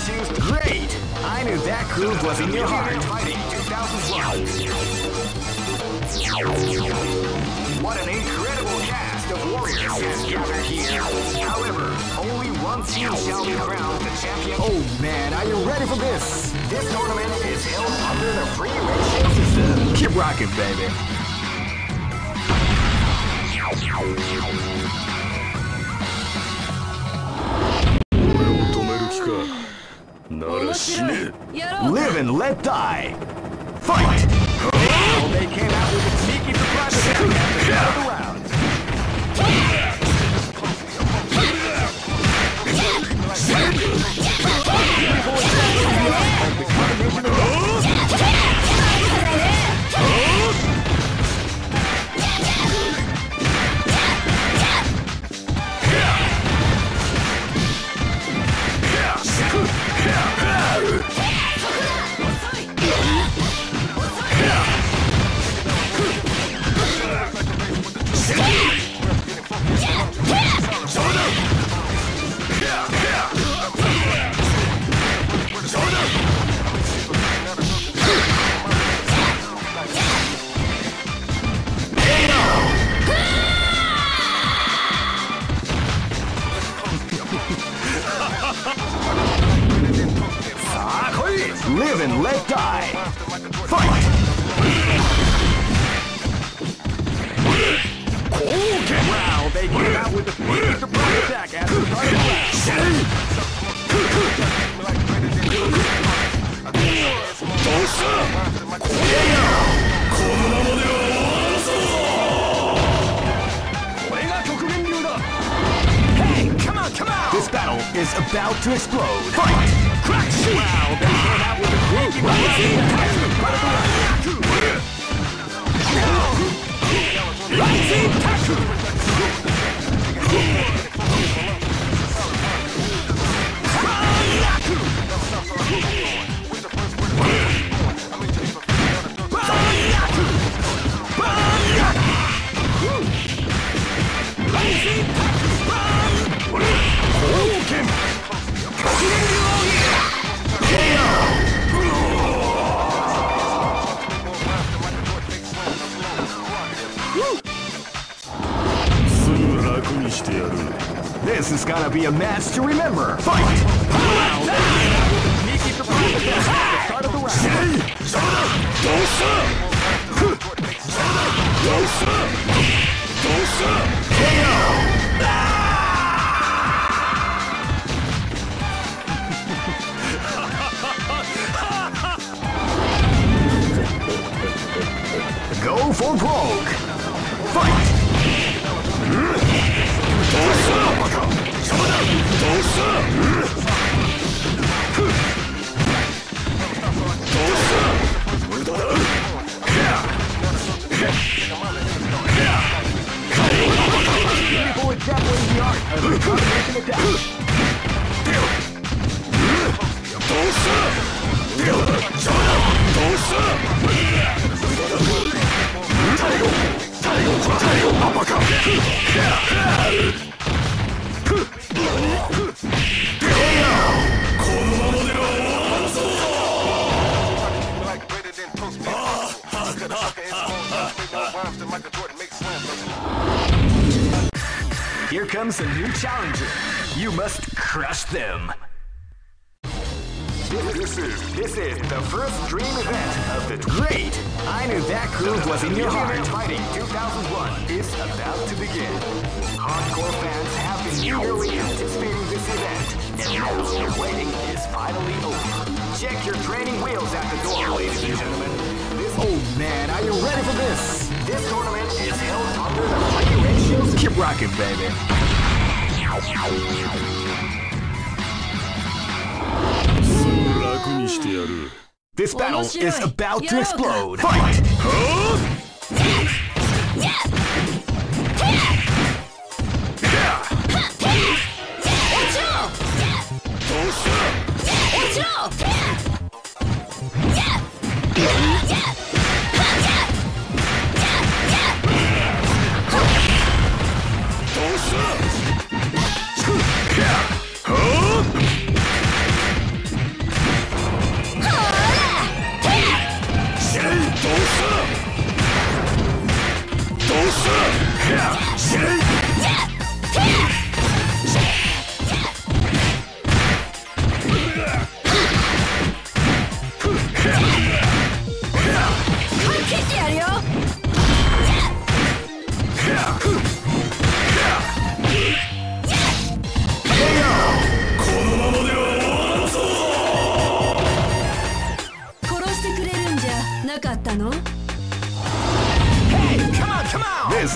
choose to... Great! I knew that groove was in your heart. Fighting 2001. What an incredible cast of warriors has gathered here. However, only one team shall be crowned the champion. Oh man, are you ready for this? This tournament is held under the free ratio system. Keep rocking, baby. なら死ね。 Live and let die. Fight! Oh, they came out with a sneaky surprise attack at the start of the round. Live and let die. Fight! Wow, they came out with a sneaky surprise attack at the start of the round. Hey, come on, come on! This battle is about to explode. Fight! Crack! Wow, they came out with a sneaky rising attack. Rising tackle! This is gonna be a match to remember. Fight! Wow, sneaky surprise attack at the start of the round. Go for broke. Fight! Beautiful example in the art of the combination attack. Here comes a new challenger. You must crush them. This is the first dream event of the... Great! I knew that groove was in your heart. Fighting 2001 is about to begin. Hardcore fans have been eagerly anticipating this event, and now the waiting is finally over. Check your training wheels at the door, ladies and gentlemen. Oh man, are you ready for this? This tournament is held under the free ratios. Keep rocking, baby. This battle is about to explode. Fight!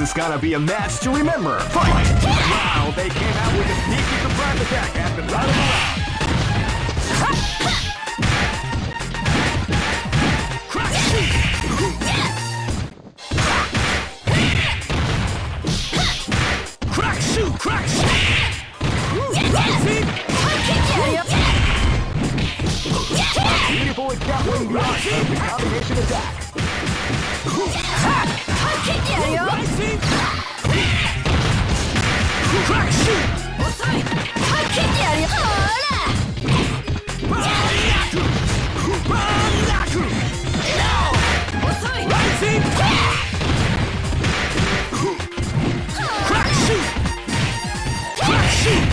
is gonna be a match to remember. Fight! Wow, they came out with a sneaky surprise attack at the start of the round. Crack shoot! Crack shoot! Beautiful exampling the art of the combination attack. Crack shoot! Rising! Crack shoot! Crack shoot!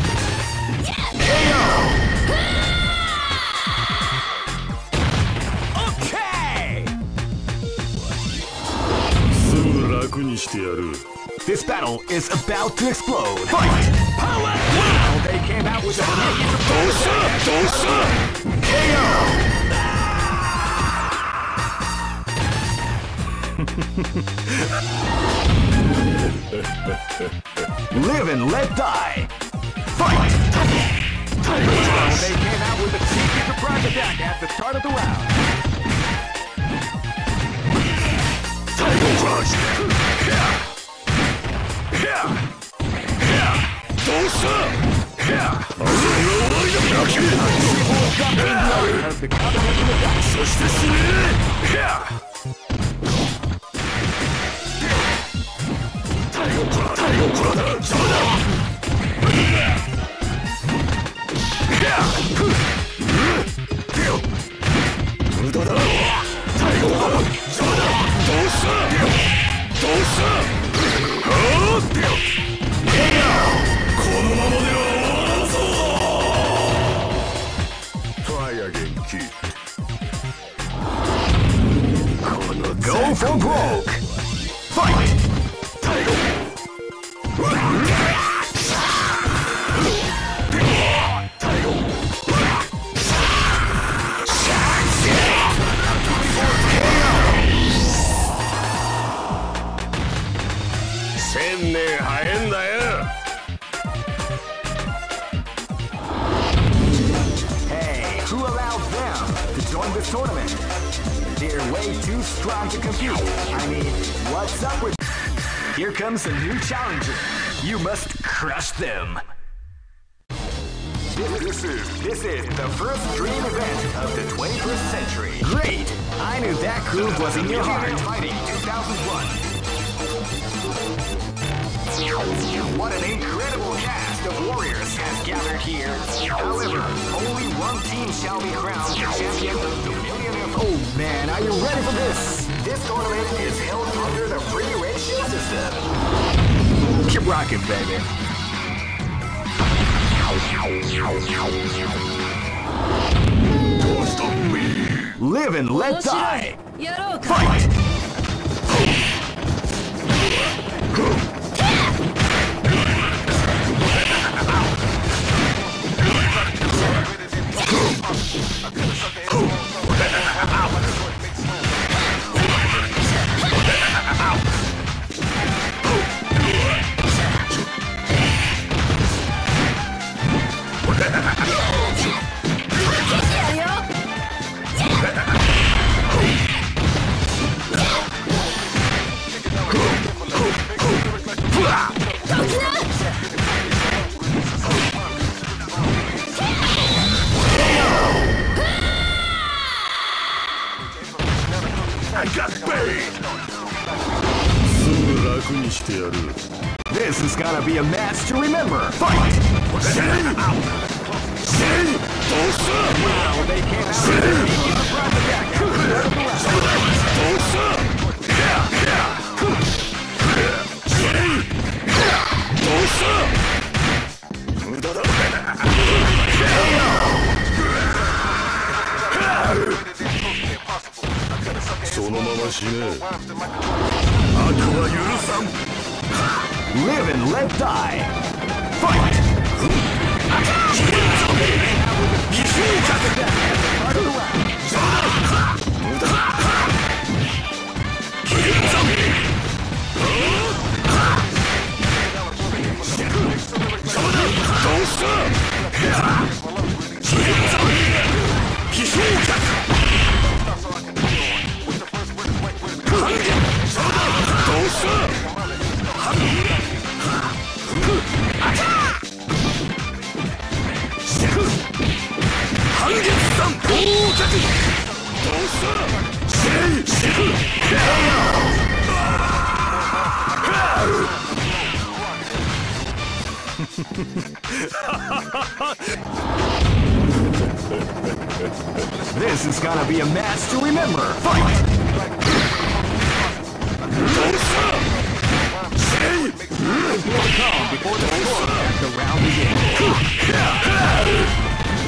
This battle is about to explode. Fight! Power! Wow, they came out with a Live and let die. Fight! Wow, they came out with a sneaky surprise attack at the start of the round. Tiger Crush! Go for broke! Fight! Hey, who allowed them to join this tournament? They're way too strong to compete. I mean, what's up with... Here comes a new challenger. You must crush them. This is the first dream event of the 21st century. Great! I knew that groove was in your heart. Fighting 2001. What an incredible cast of warriors has gathered here. However, only one team shall be crowned the champion of the Millionaire. Oh man, are you ready for this? This tournament is held under the free ratio system. Keep rocking, baby. Live and let die. Fight! This is gonna be a match to remember. Fight! Wow, they came out with a sneaky surprise Live and let die. Fight! 月山到着。どうしたらシェフ。 This is gonna be a match to remember. Fight! More to come before the score as the round begins.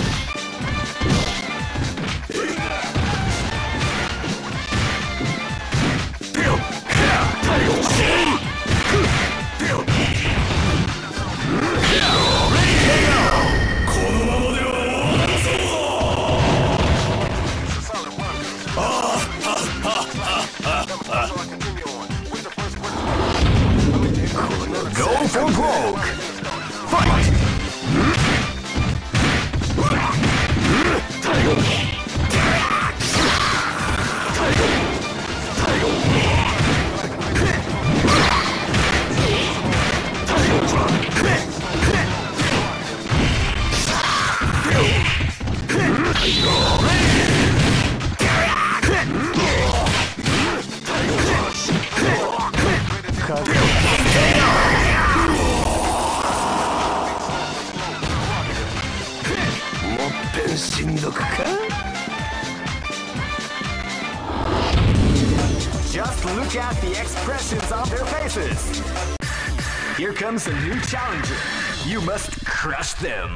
Go for broke! Fight! Just look at the expressions on their faces. Here comes a new challenger. You must crush them.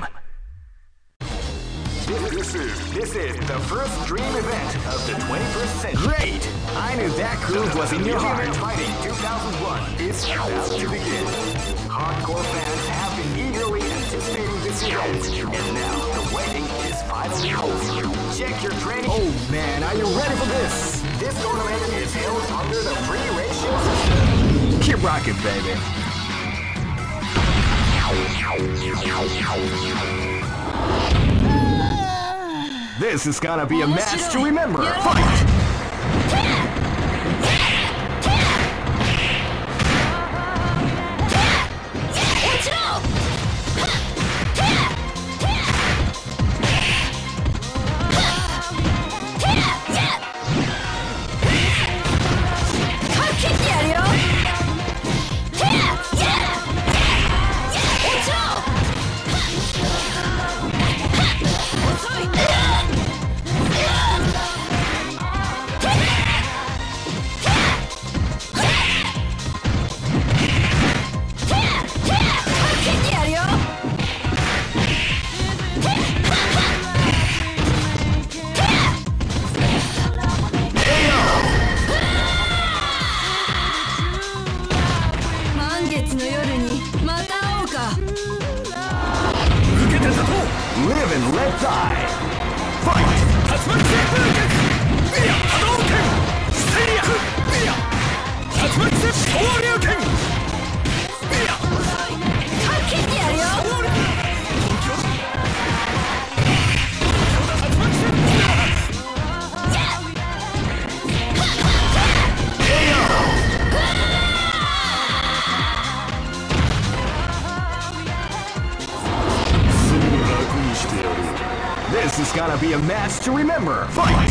This is the first dream event of the 21st century. Great! I knew that groove was in your heart. Fighting 2001 is about to begin. Hardcore fans have been eagerly anticipating this event, and now the waiting is finally over. Check your training. Oh man, are you ready for this? This tournament is held under the free ratio system. Keep rocking, baby. This is gonna be a match to remember. Fight! Live and let die. Fight! This is gonna be a match to remember. Fight!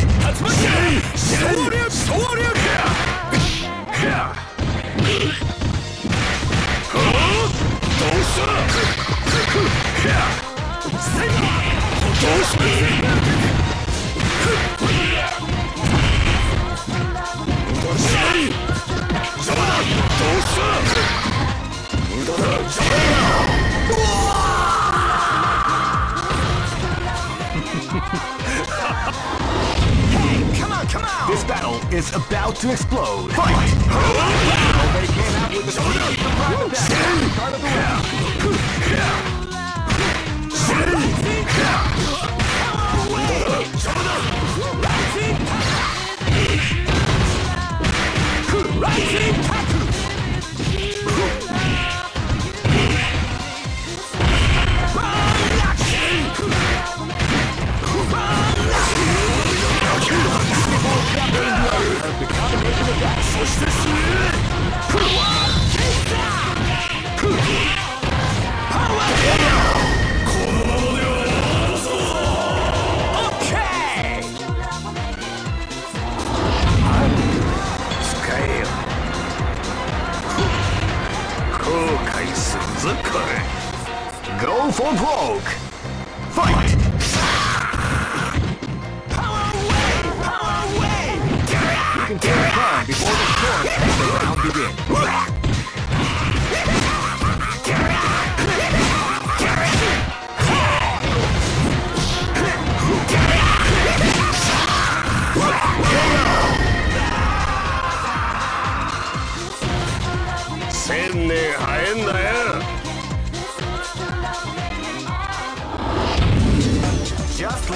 This battle is about to explode. Fight! They came out with the private attack part of the round.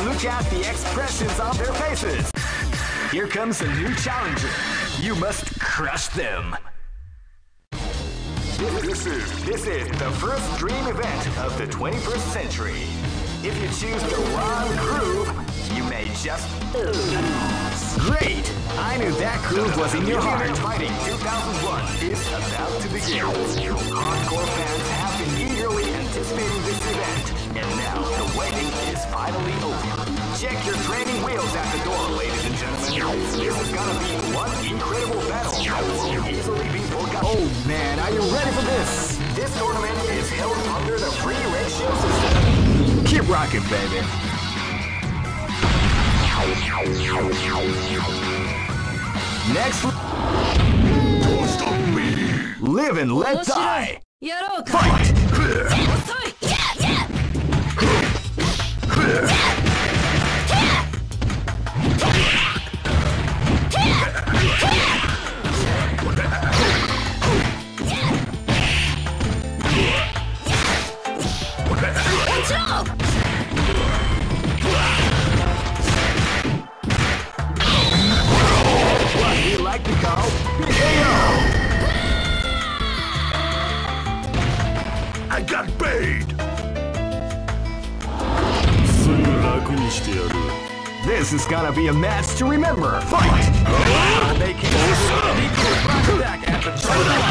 Look at the expressions on their faces. Here comes a new challenger. You must crush them. This is the first dream event of the 21st century. If you choose the wrong groove, you may just lose. Great! I knew that groove was in your heart. Fighting 2001 is about to begin. Hardcore fans have been eagerly anticipating this event, and now the waiting is finally over. Check your training wheels at the door, ladies and gentlemen. This is gonna be one incredible battle that will easily be forgotten. Oh man, are you ready for this? This tournament is held under the free ratio system. Keep rocking, baby. Next, live and let die. Fight. What do you like to call KO? I got paid. This is gonna be a match to remember. Fight! They came an equal back at the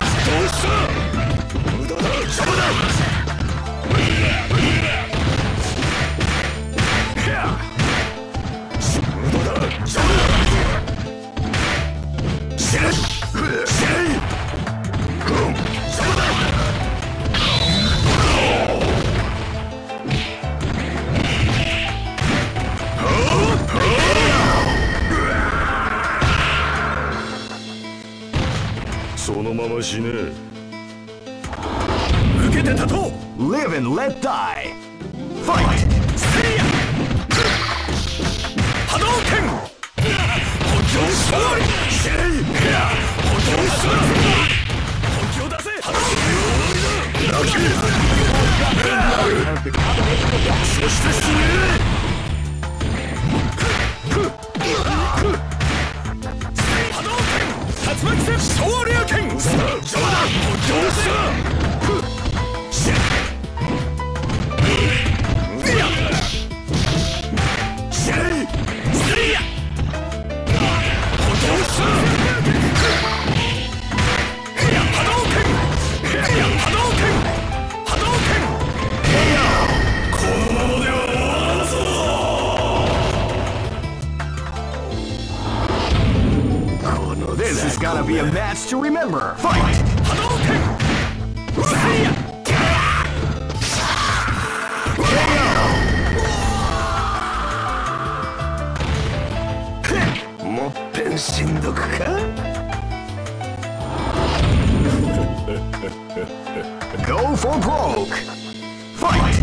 Live and let die. Fight! This is gonna be a match to remember. Fight! Go for broke. Fight!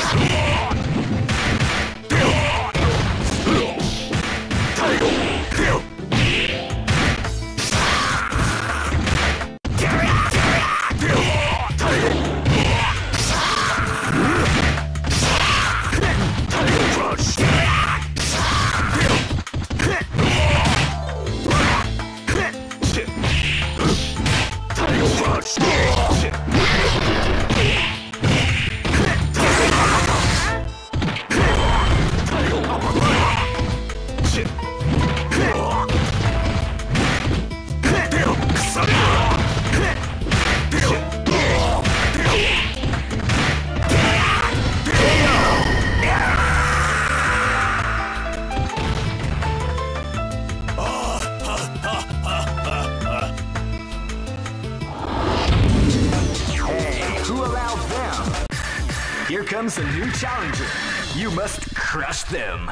Here comes a new challenger. You must crush them.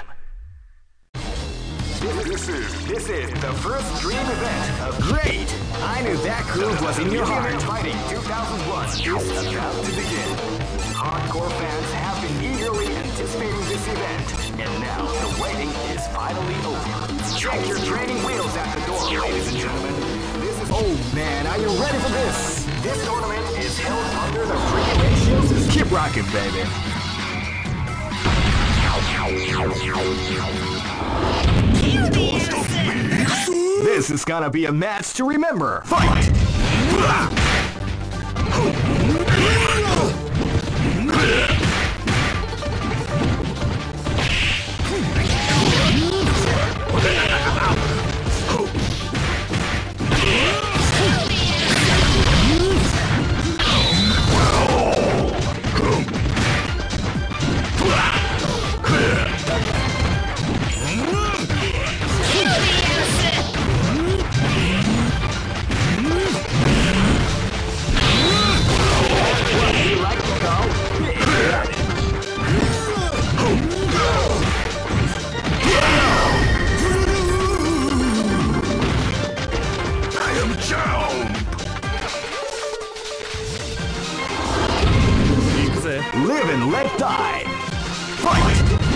This is the first dream event of Great! I knew that groove was in your heart. Fighting 2001 is about to begin. Hardcore fans have been eagerly anticipating this event, and now the waiting is finally over. Check your training wheels at the door, ladies and gentlemen. This is... Oh man, are you ready for this? This tournament is held under the free ratio system. Keep rocking, baby. This is gonna be a match to remember. Fight! Live and let die. Fight!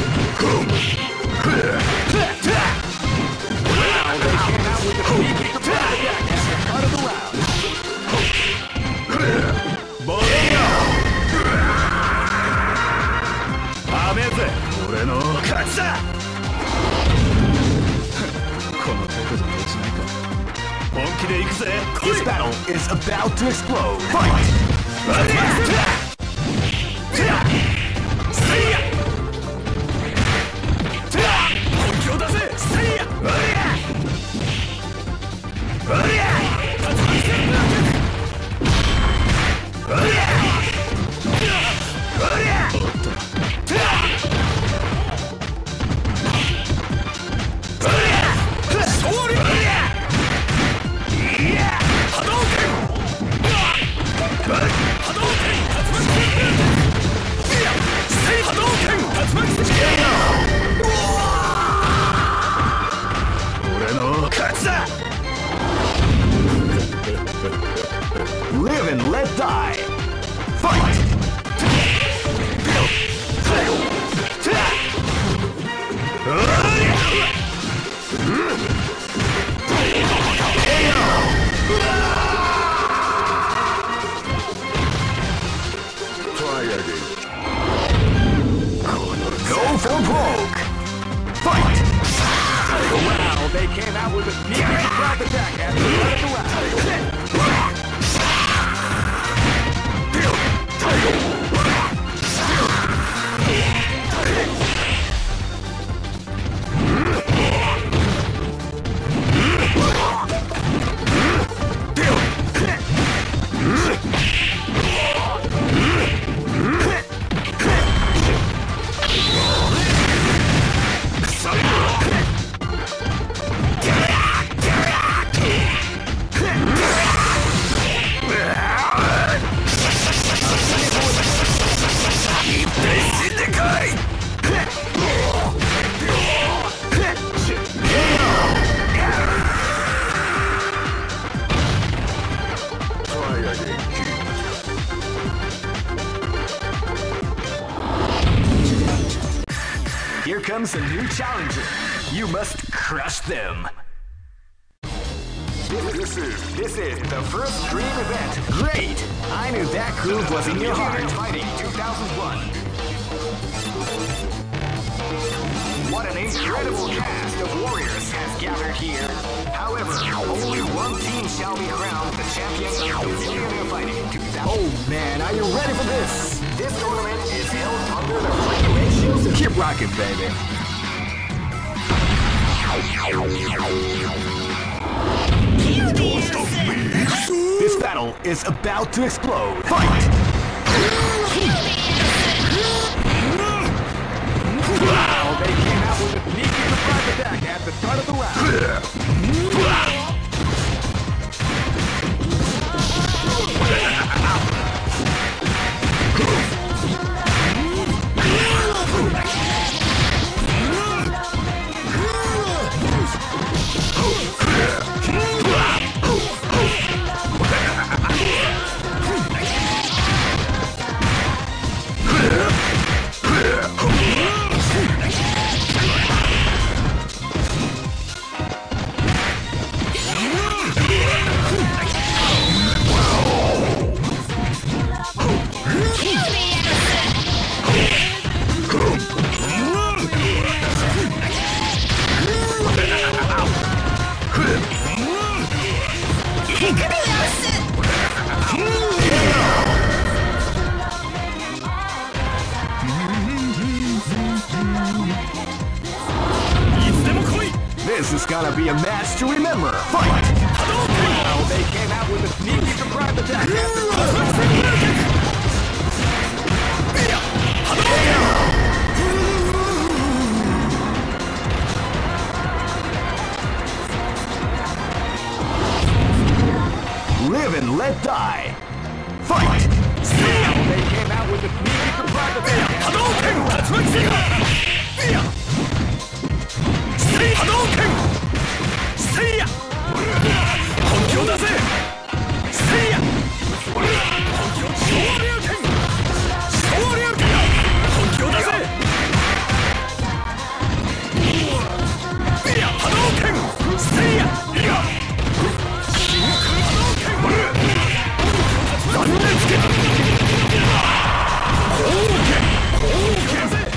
Wow, they came out with the sneaky surprise attack at the start of the round. This battle is about to explode. Fight! Live and let die. Fight! Go for broke. Fight! Wow, they came out with a sneaky surprise attack at the start of the round. Here comes a new challenger. You must crush them. This is the first dream event. Great! I knew that groove was in your heart. Fighting 2001. What an incredible cast of warriors has gathered here. However, only one team shall be crowned the champion of Millionaire Fighting 2000. Oh man, are you ready for this? This tournament is held under the regulations. Keep rocking, baby. This battle is about to explode. Fight! Wow, they came out with a sneaky surprise attack at the start of the round. This is gonna be a match to remember. Fight! Wow, they came out with a sneaky surprise attack. Live and let die. Fight! Wow, they came out with a sneaky surprise attack. Hadouken! Hadouken! Seiya! 本気を出せ！せいや！本気を昇竜拳！昇竜拳！本気を出せ！波動拳！せいや！真空波動拳！断面つけ！後拳！後拳！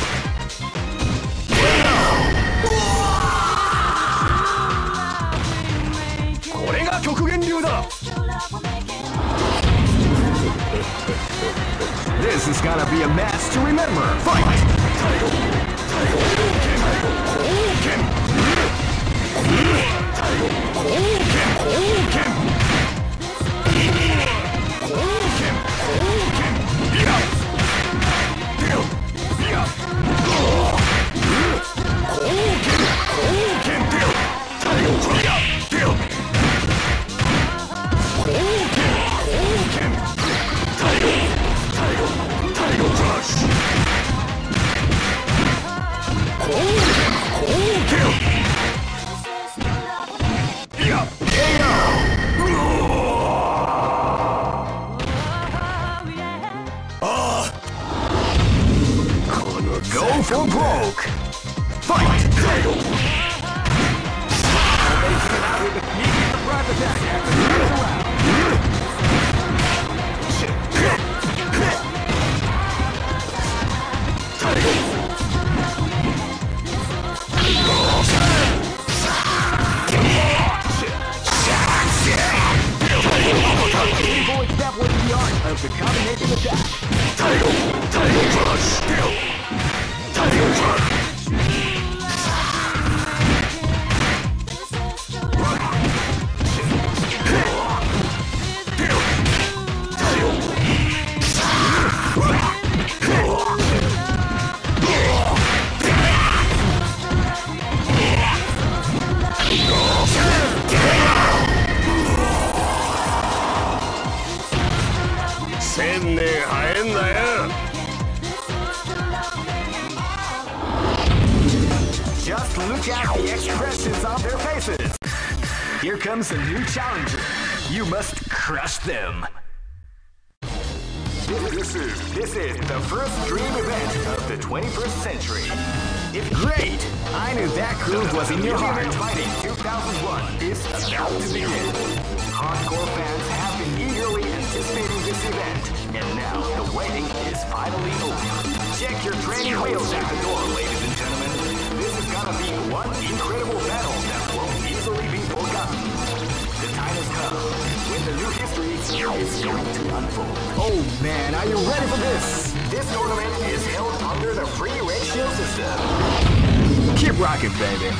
これが極限流だ。This is gonna be a match to remember. Fight! Go for broke! Fight! They came out with a sneaky surprise attack after the first round. Boys step with the art of the combination attack. Title Crush! Title Crush! Just look at the expressions on their faces. Here comes a new challenger. You must crush them. This is the first dream event of the 21st century. If great, I knew that groove was in your heart. Fighting 2001 is about to begin. Hardcore fans have been eagerly anticipating this event, and now the waiting is finally over. Check your training wheels at the door, ladies and gentlemen. This is gonna be one incredible battle that won't easily be forgotten. The time has come when the new history is going to unfold. Oh man, are you ready for this? This tournament is held under the free ratio system. Keep rocking, baby.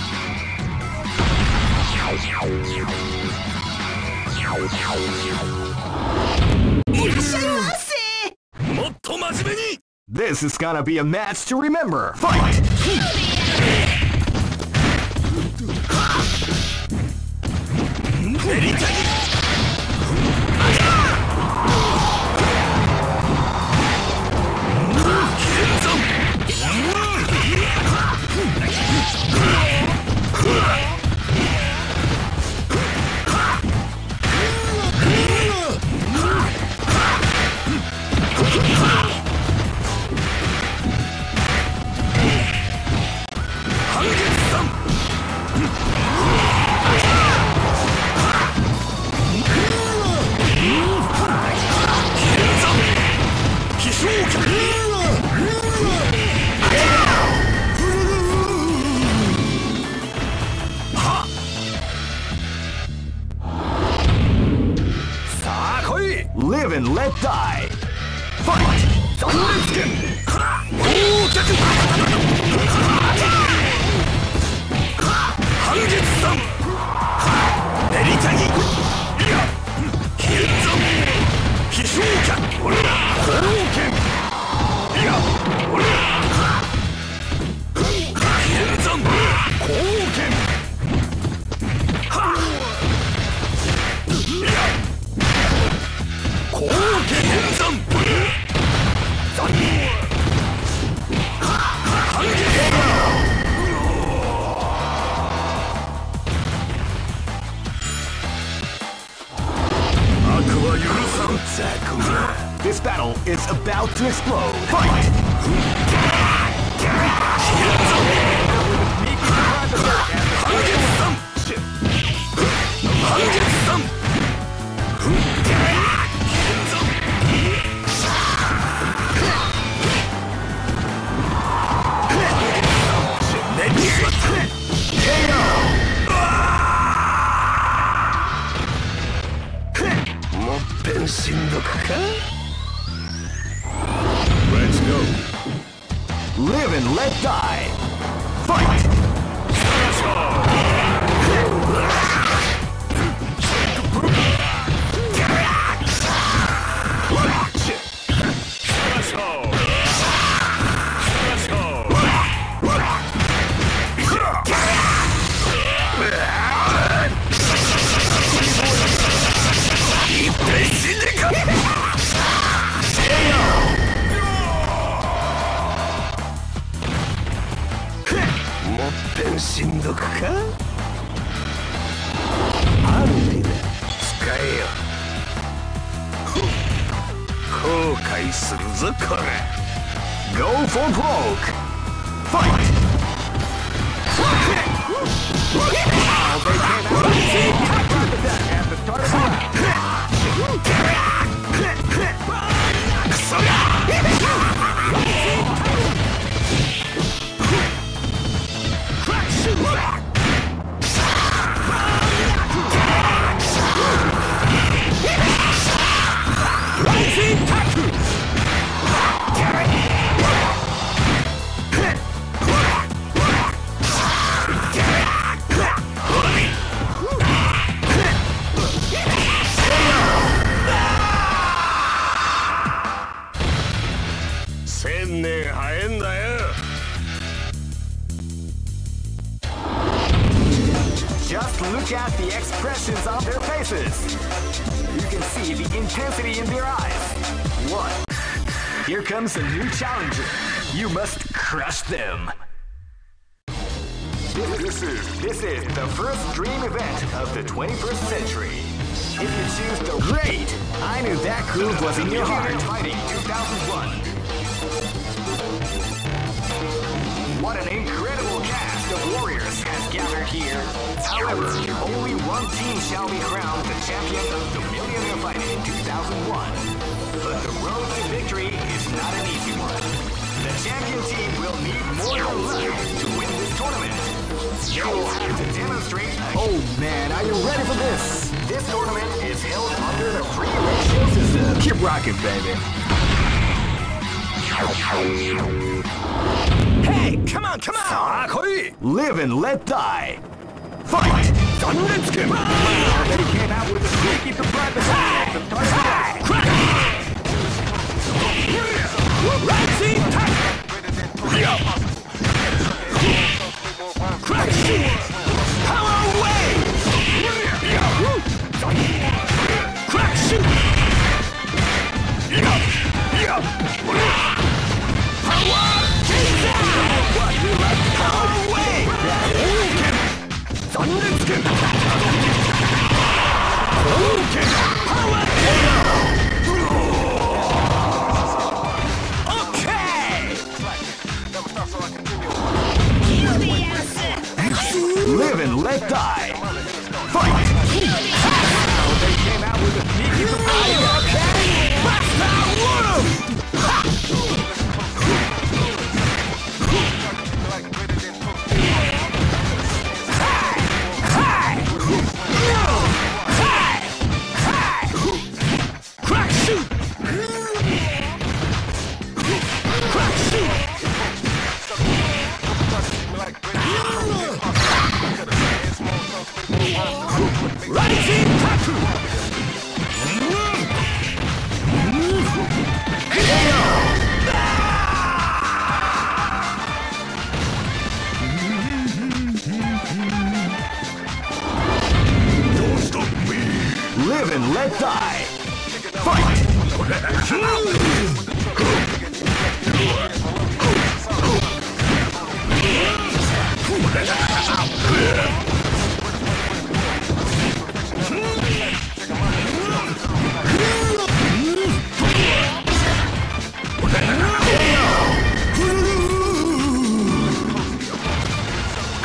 This is gonna be a match to remember. Fight! Live and let die. Fight! to explode. Fight! Let's go. Live and let die. Fight! Go for broke. Fight! Just look at the expressions on their faces. You can see the intensity in their eyes. What? Here comes a new challenger. You must crush them. This is the first dream event of the 21st century. If you choose the great, I knew that groove was in your heart. Fighting 2001. What an incredible cast of warriors has gathered here. However, only one team shall be crowned the champion of the Millionaire Fighting 2001. But the road to victory is not an easy one. The champion team will need more than luck to win this tournament. They will have to demonstrate. Oh man, are you ready for this? This tournament is held under the free ratio system. Keep rocking, baby. Hey, come on, come on! Live and let die. Fight! Let's get him! Wow, they came out with a sneaky surprise attack at the start of the round. Rising attack! Crash! Power away! Crash! Power! What you like? Power away! Thunderskin! Power! Okay! Live and let die. Fight! Now they came out with a sneaky surprise. Okay! Master Wolf! Live and let die. Fight!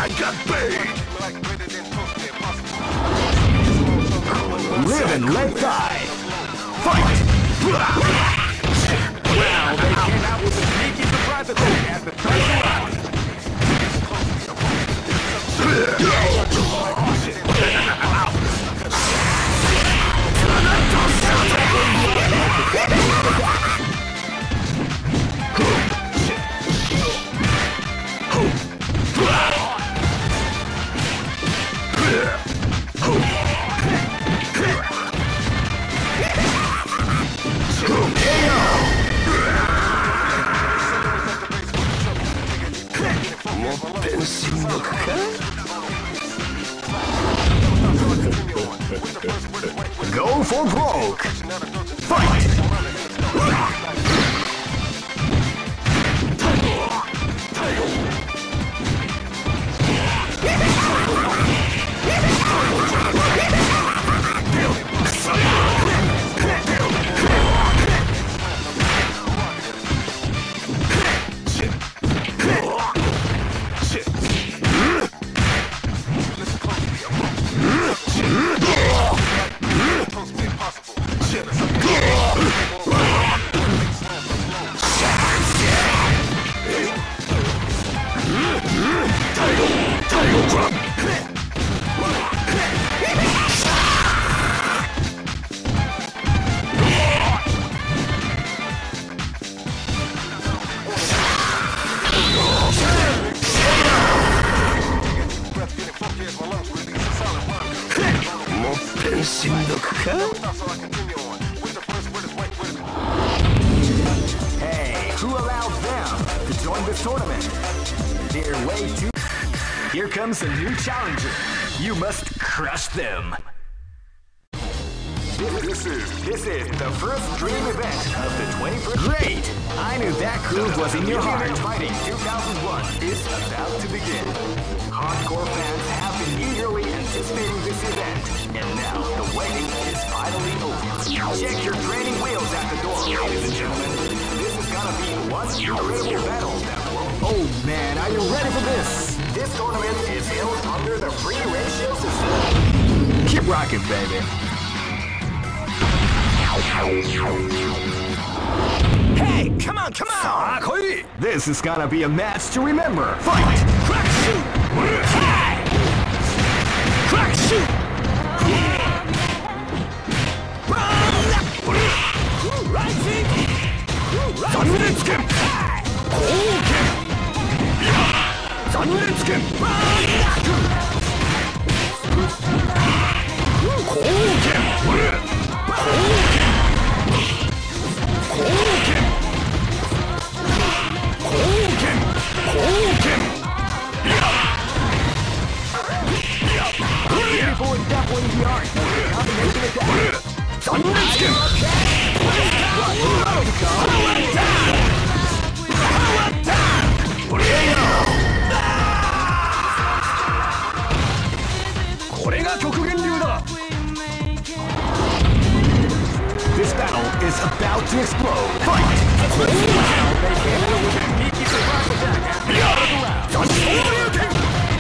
I got bait! Live and let die! Fight! Wow, they came out with a sneaky surprise attack at the first round. Go for broke! Fight! Hey, who allowed them to join this tournament? They're way too... Here comes a new challenger. You must crush them. This is the first dream event of the 21st. Great! I knew that groove was in your heart. Fighting 2001 is about to begin. Hardcore fans have been eagerly anticipating this event, and now the waiting is finally over. Check your training wheels at the door, ladies and gentlemen. This is gonna be one incredible battle that will... Oh man, are you ready for this? This tournament is held under the free ratio system. Keep rocking, baby. Hey, come on, come on! This is gonna be a match to remember. Fight! Crack shoot! Hi! Crack shoot! Rising! Zanretsuken! Kouken! Zanretsuken! Kouken! Beautiful and definitely the art. Combination attack. Zanretsuken! Power attack! Power attack! This battle is about to explode. Fight! Now they came in with a sneaky surprise attack at the end of the round.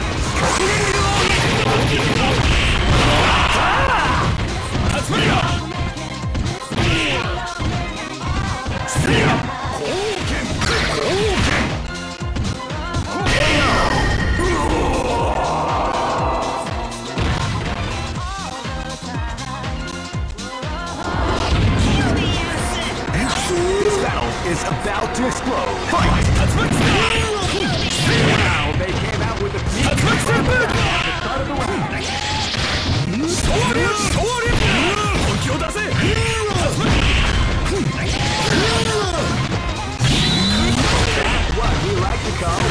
This battle is about to explode. Fight! Now they came out with a sneaky surprise attack at the start of the round. What we like to call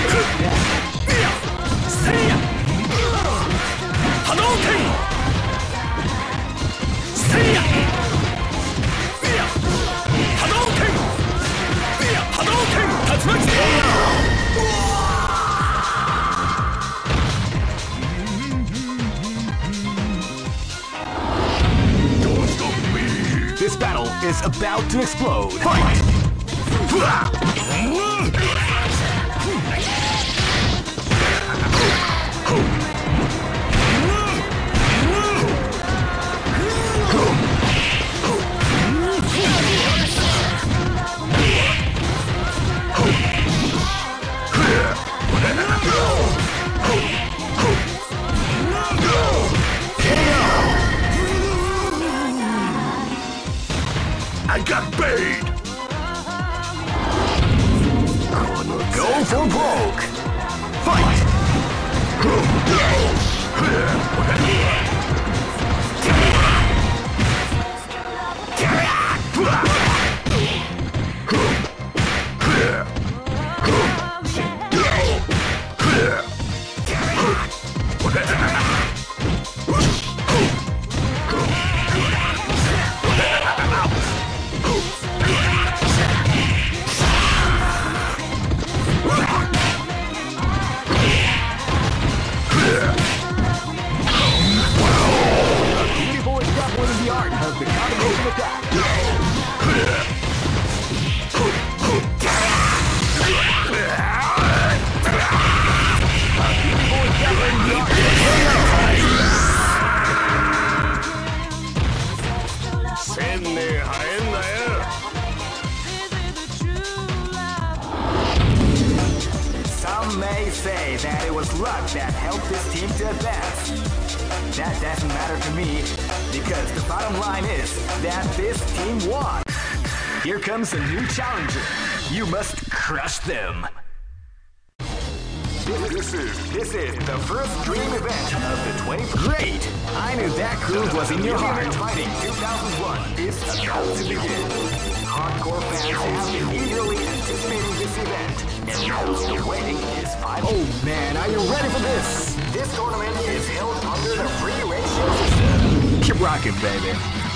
Hadouken! Hadouken! Hadouken! This battle is about to explode. Fight! say that it was luck that helped this team to advance. That doesn't matter to me, because the bottom line is that this team won. Here comes a new challenger. You must crush them. This is the first dream event of the 20. Great! I knew that groove was in your heart. Fighting 2001 is about to begin. Hardcore fans have been eagerly anticipating this event, and now the waiting is final. Oh man, are you ready for this? This tournament is held under the free ratio system. Keep rocking, baby.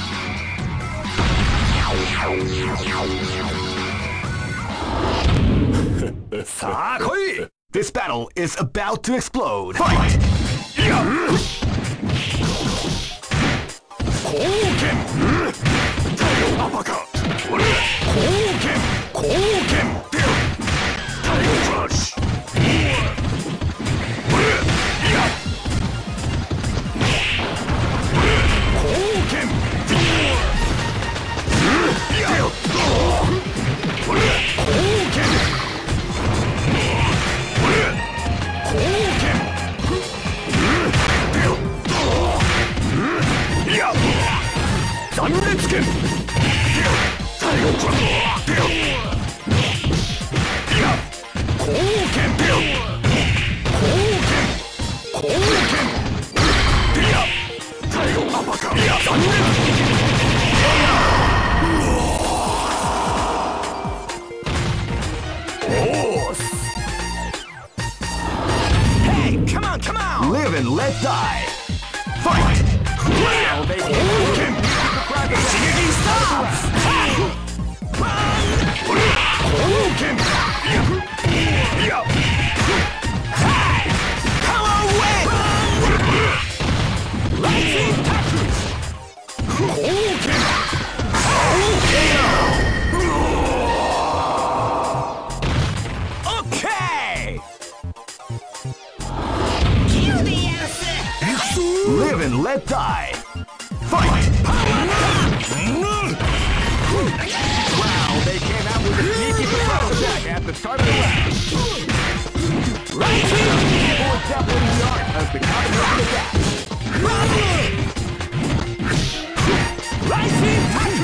This battle is about to explode. Fight! Uppercut! Tiger Crush! Thunderskin! Tiger Crush! Tiger Uppercut! Hey, come on! Live and let die! Fight! Wow, they Live and let die! Fight! Wow, they came out with a sneaky surprise attack at the start of the round. Right here! People are definitely the art of the combination attack. Right here!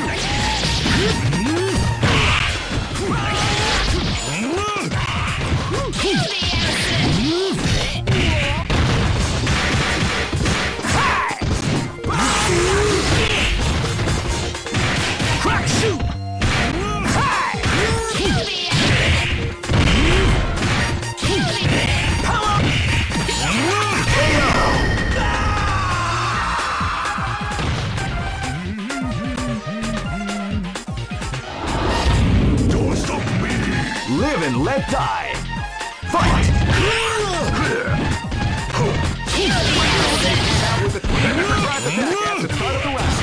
Live and let die! Fight! With a surprise attack at the start of the round.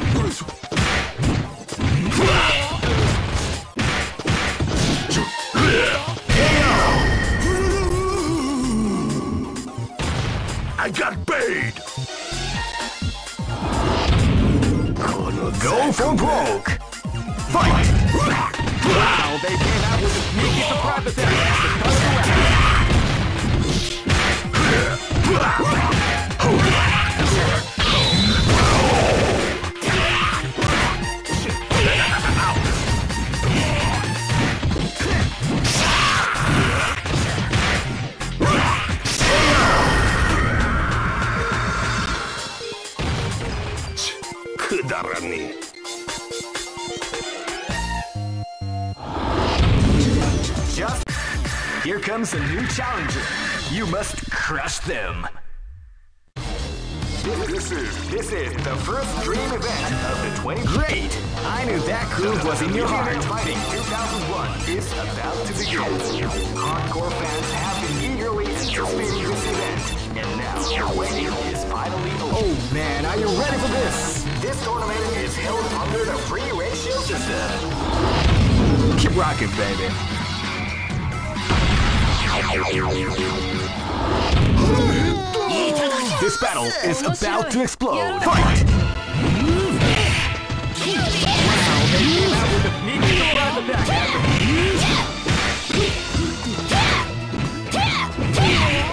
I got bait! Go for broke! Fight! Wow, they came out with a sneaky surprise attack at the start of the Here comes a new challenger. You must crush them. This is the first dream event of the 20. Great! I knew that groove was in your heart. Fighting 2001 is about to begin. Hardcore fans have been eagerly anticipating this event, and now the waiting is finally over. Oh man, are you ready for this? This tournament is held under the free ratio system. Keep rocking, baby. This battle is about to explode. Fight! Wow, they came out with a sneaky surprise attack.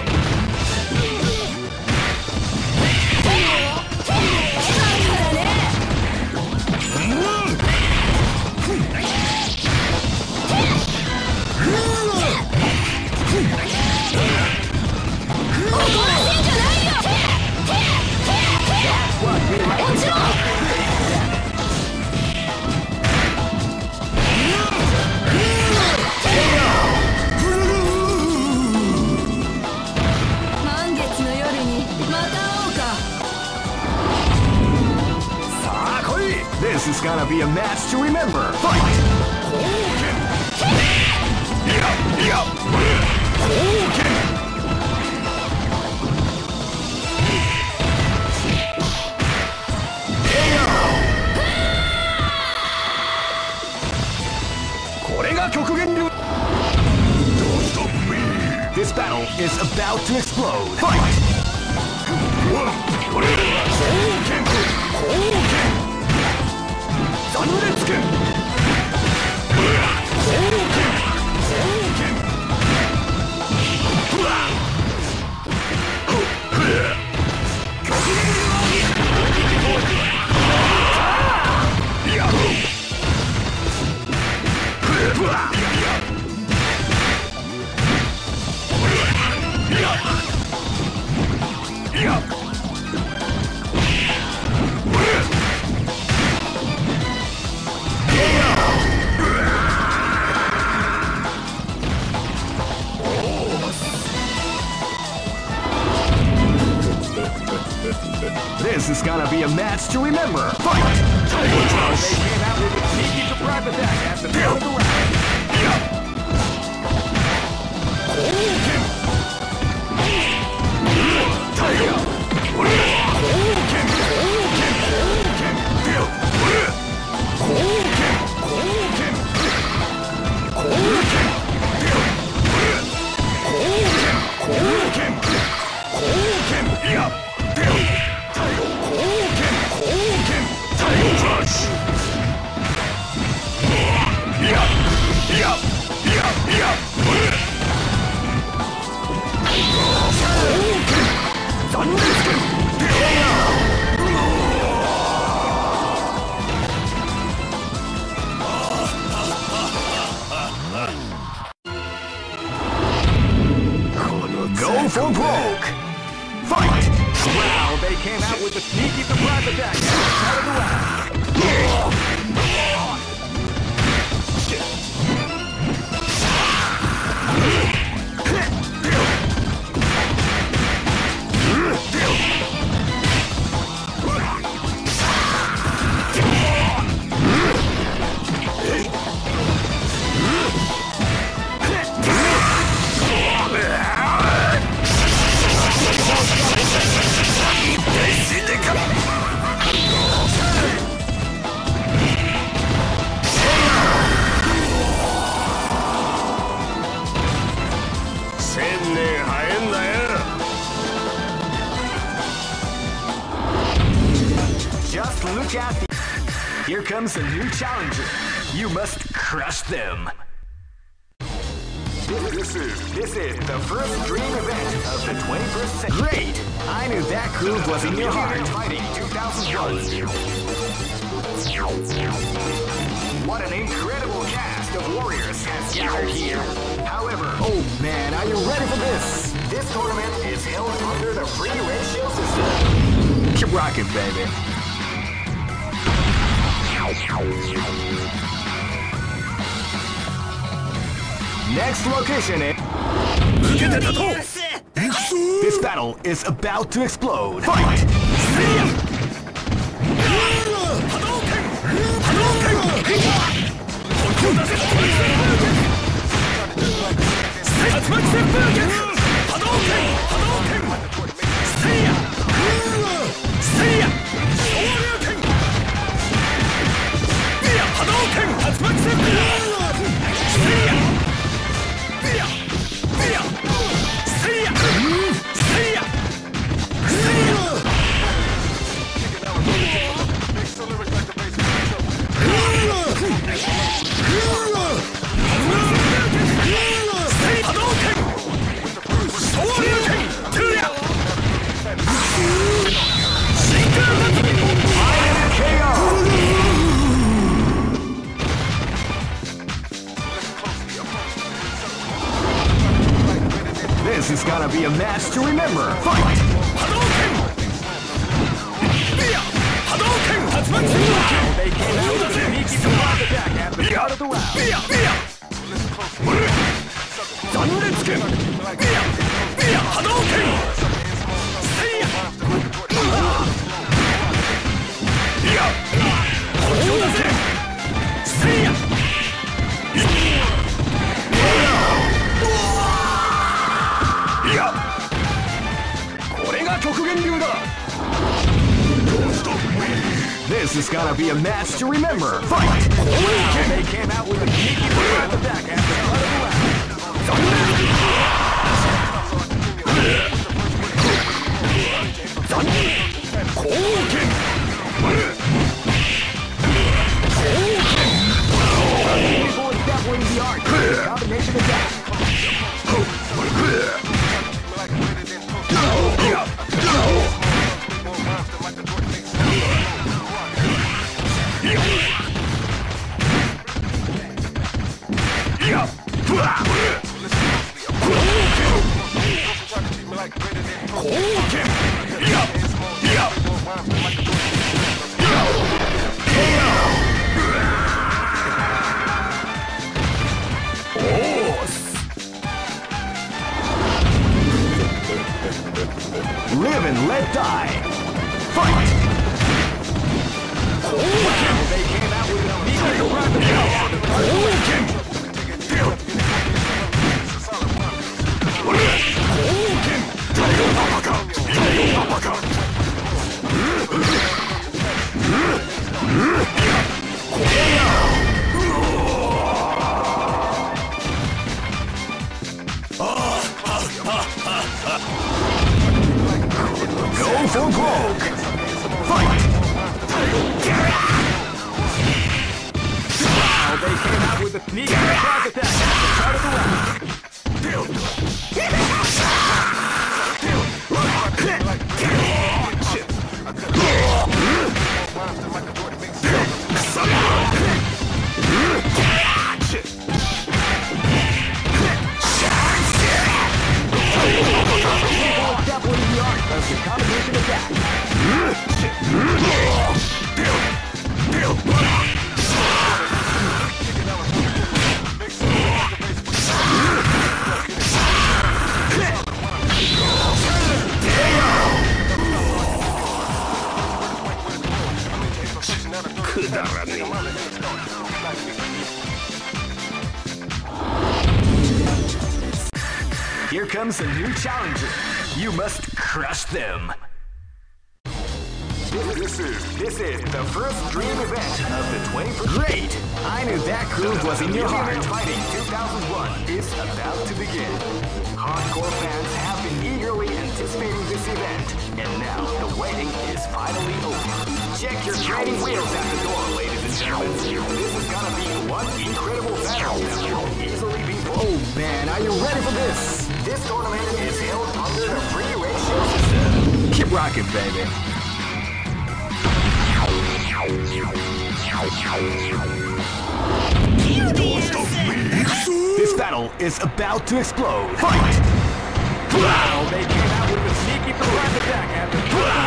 This is gonna be a match to remember. Fight! This battle is about to explode. Fight! This is gonna be a match to remember. Fight! They came out with a sneaky surprise attack at the middle of the round. Go for broke! Fight! Wow, they came out with a sneaky surprise attack at the start of the round. Just look at the... Here comes a new challenger. You must crush them. This is the first dream event of the 21st century. Great! I knew that groove was in your heart. Fighting 2001. What an incredible cast of warriors has gathered here. However, oh man, are you ready for this? This tournament is held under the free ratio system. Keep rocking, baby. Next location is... This battle is about to explode. Fight! This is gonna be a match to remember. Fight! They came out with a sneaky surprise attack at the start of the round. 極限流だ。 This is gonna be a match to remember. Fight! They came out with a sneaky move at the back at the start of the round. People is definitely the art. Combination attack. Live and let die. Fight! They came out with a sneaky Go for broke! Fight! Wow, they came out with a sneaky surprise attack at the start of the round. Definitely the art of the combination attack. Here comes a new challenger. You must crush them. This is the first dream event of the 21st. Great! I knew that groove was in your heart. Fighting 2001 is about to begin. Hardcore fans have been eagerly anticipating this event, and now the waiting is finally over. Check your training wheels at the door, ladies and gentlemen. This is gonna be one incredible battle that will easily be. Oh man, are you ready for this? This tournament is held under the free ratio system. Keep rocking, baby. This battle is about to explode. Fight! Wow, they came out with a sneaky surprise attack at the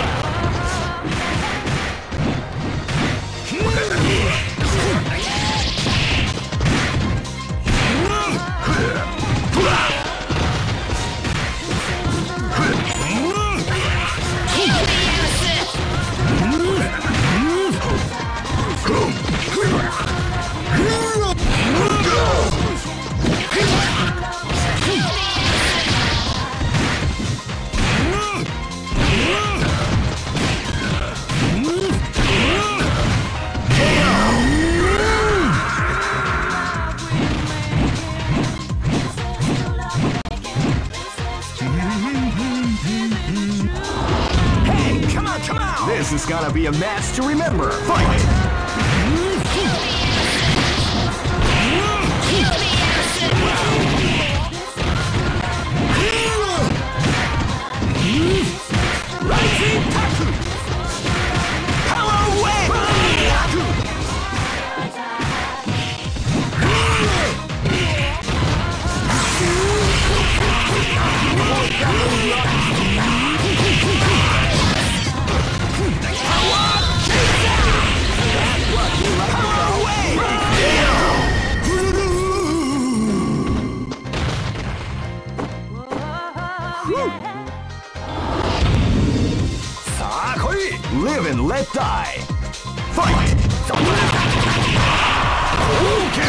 This is gonna be a match to remember. Fight! Rising Taku! Power Wave! Live and let die. Fight! Hadouken!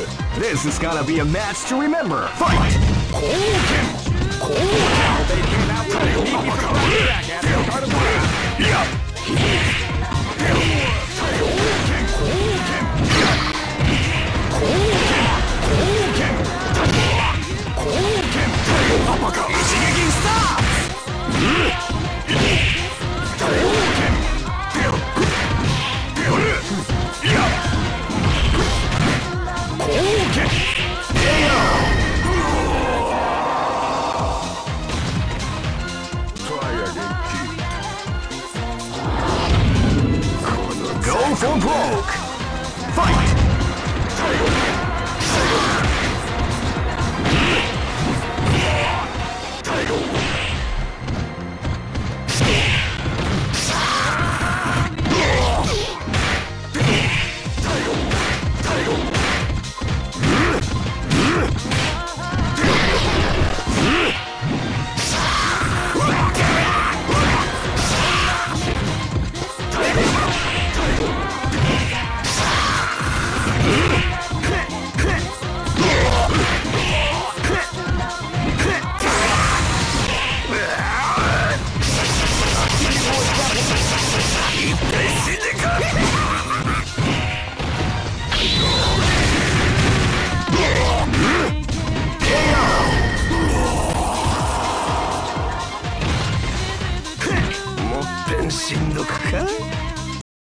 This is gonna be a match to remember. Fight! 貢献貢献